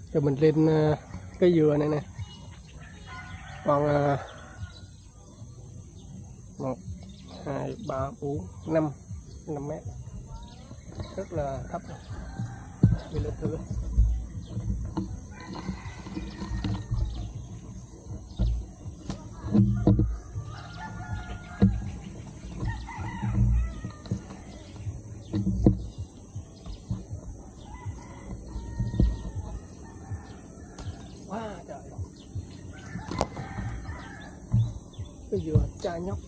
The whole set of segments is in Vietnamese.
Giờ mình lên cây dừa này nè, còn 1 2 3 4 5 mét, rất là thấp rồi. Mình lên thử. Wow, trời ơi. Cây dừa chai nhóc.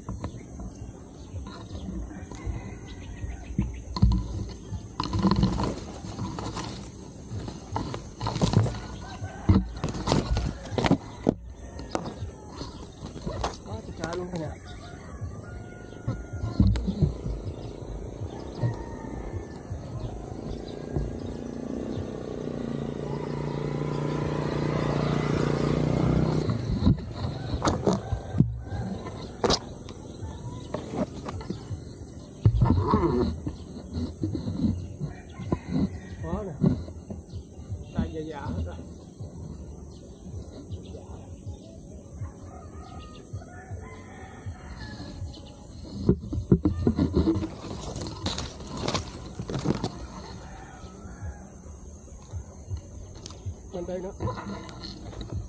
Quá trời chai luôn thế nè. Có nè, tay giả hết rồi. Bên đây nữa.